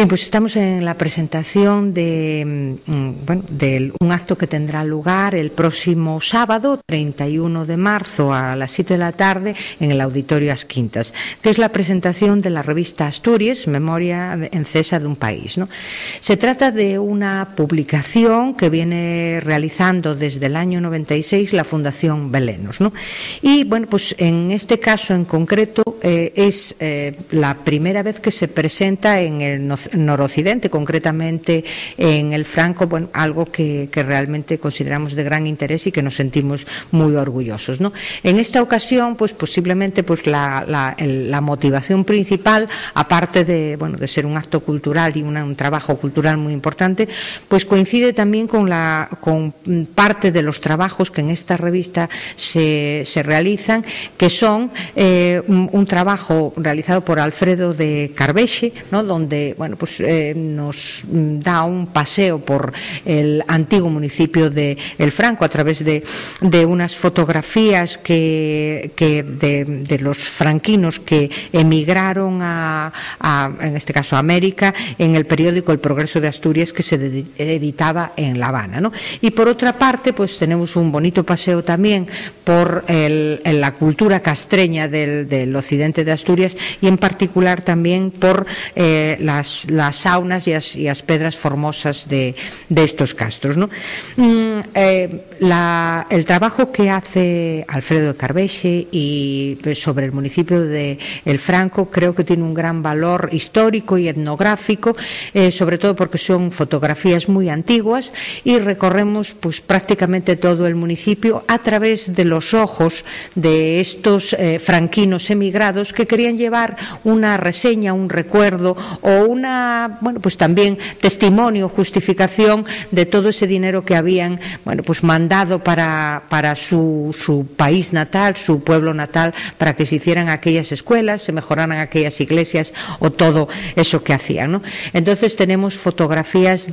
Bien, pues estamos en la presentación de un acto que tendrá lugar el próximo sábado, 31 de marzo, a las 7 de la tarde, en el Auditorio As Quintas, que es la presentación de la revista Asturias, Memoria encesa de un país, ¿no? Se trata de una publicación que viene realizando desde el año 96 la Fundación Belenos, ¿no? Y, bueno, pues en este caso en concreto es la primera vez que se presenta en el noroccidente, concretamente en el Franco, bueno, algo que realmente consideramos de gran interés y que nos sentimos muy orgullosos, ¿no? En esta ocasión, pues posiblemente pues la motivación principal, aparte de ser un acto cultural y un trabajo cultural muy importante, pues coincide también con parte de los trabajos que en esta revista se realizan, que son un trabajo realizado por Alfredo de Carvexe, ¿no? Donde nos da un paseo por el antiguo municipio de El Franco a través de unas fotografías de los franquinos que emigraron en este caso a América, en el periódico El Progreso de Asturias, que se editaba en La Habana, ¿no? Y por otra parte, pues tenemos un bonito paseo también por la cultura castreña del occidente de Asturias, y en particular también por las saunas y las pedras formosas de estos castros, ¿no? El trabajo que hace Alfredo de Carvexe y sobre el municipio de El Franco creo que tiene un gran valor histórico y etnográfico, sobre todo porque son fotografías muy antiguas y recorremos pues prácticamente todo el municipio a través de los ojos de estos franquinos emigrados que querían llevar una reseña, un recuerdo o pues también testimonio, justificación de todo ese dinero que habían pues mandado para su país natal, su pueblo natal, para que se hicieran aquellas escuelas, se mejoraran aquellas iglesias o todo eso que hacían, ¿no? Entonces tenemos fotografías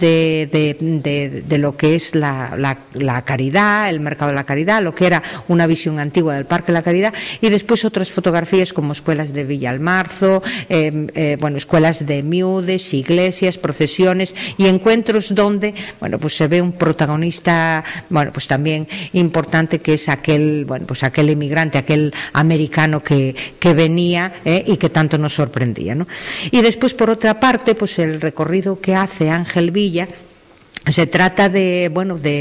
de lo que es la Caridad, el Mercado de la Caridad, lo que era una visión antigua del Parque de la Caridad, y después otras fotografías como escuelas de Villalmarzo, escuelas de miudes, iglesias, procesiones y encuentros donde pues se ve un protagonista pues también importante, que es aquel emigrante, aquel americano que venía y que tanto nos sorprendía, ¿no? Y después, por otra parte, pues el recorrido que hace Ángel Villa. Se trata de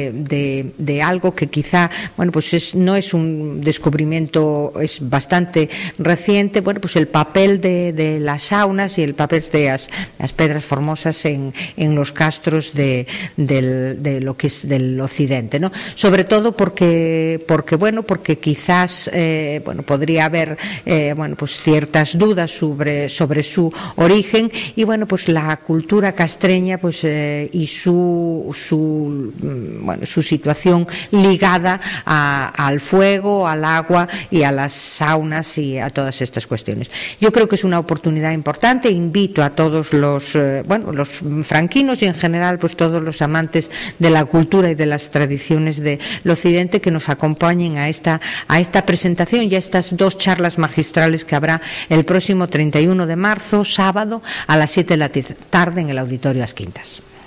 algo que quizá no es un descubrimiento, es bastante reciente, pues el papel de las saunas y el papel de las pedras formosas en los castros de lo que es del occidente, ¿no? Sobre todo porque quizás podría haber pues ciertas dudas sobre su origen, y pues la cultura castreña y su situación ligada al fuego, al agua y a las saunas y a todas estas cuestiones. Yo creo que es una oportunidad importante. Invito a todos los franquinos y en general pues todos los amantes de la cultura y de las tradiciones del occidente que nos acompañen a esta presentación y a estas dos charlas magistrales que habrá el próximo 31 de marzo, sábado, a las 7 de la tarde en el Auditorio As Quintas.